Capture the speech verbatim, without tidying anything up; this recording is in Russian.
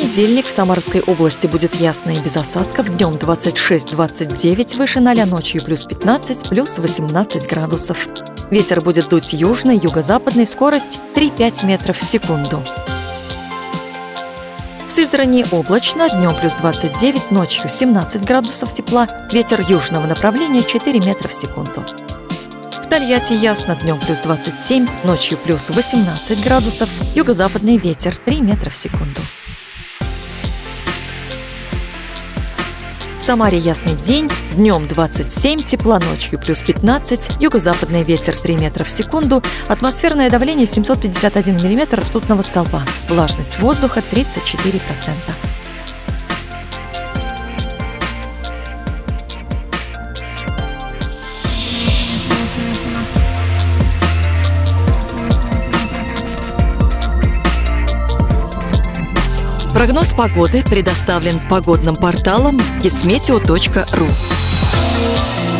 понедельник в Самарской области будет ясно и без осадков. Днем двадцать шесть - двадцать девять выше ноля, ночью плюс пятнадцать, плюс восемнадцать градусов. Ветер будет дуть южный, юго-западный, скорость три-пять метров в секунду. В Сызрани облачно, днем плюс двадцать девять, ночью семнадцать градусов тепла, ветер южного направления четыре метра в секунду. В Тольятти ясно, днем плюс двадцать семь, ночью плюс восемнадцать градусов, юго-западный ветер три метра в секунду. В Самаре ясный день, днем двадцать семь, тепла, ночью плюс пятнадцать, юго-западный ветер три метра в секунду, атмосферное давление семьсот пятьдесят один миллиметр ртутного столба, влажность воздуха тридцать четыре процента. Прогноз погоды предоставлен погодным порталом кисметео точка ру.